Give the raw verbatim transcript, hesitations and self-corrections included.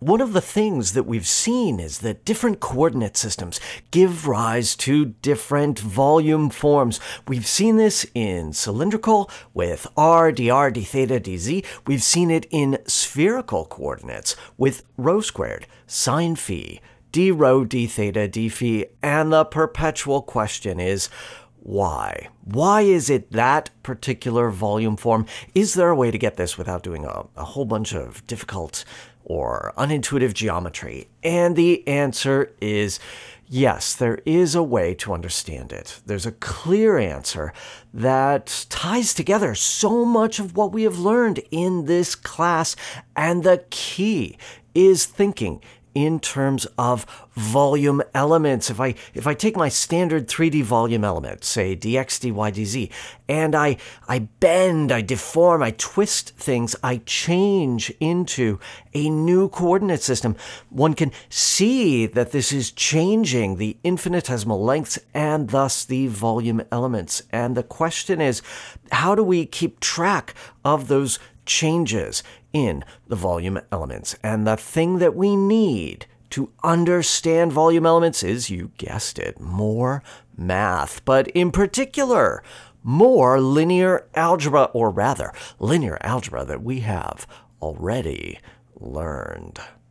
one of the things that we've seen is that different coordinate systems give rise to different volume forms. We've seen this in cylindrical with r, dr, d theta, dz. We've seen it in spherical coordinates with rho squared, sine phi, d rho, d theta, d phi, and the perpetual question is, why? Why is it that particular volume form? Is there a way to get this without doing a, a whole bunch of difficult or unintuitive geometry? And the answer is yes, there is a way to understand it. There's a clear answer that ties together so much of what we have learned in this class, and the key is thinking in terms of volume elements. If I if I take my standard three D volume element, say dx, dy, dz, and I I bend, I deform, I twist things, I change into a new coordinate system, one can see that this is changing the infinitesimal lengths and thus the volume elements. And the question is, how do we keep track of those changes in the volume elements? And the thing that we need to understand volume elements is, you guessed it, more math, but in particular, more linear algebra, or rather, linear algebra that we have already learned.